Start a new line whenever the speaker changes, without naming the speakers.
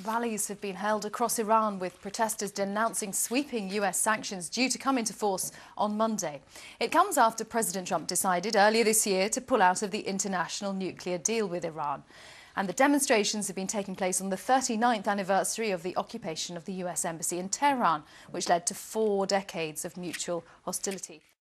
Rallies have been held across Iran with protesters denouncing sweeping US sanctions due to come into force on Monday. It comes after President Trump decided earlier this year to pull out of the international nuclear deal with Iran. And the demonstrations have been taking place on the 39th anniversary of the occupation of the US Embassy in Tehran, which led to 4 decades of mutual hostility.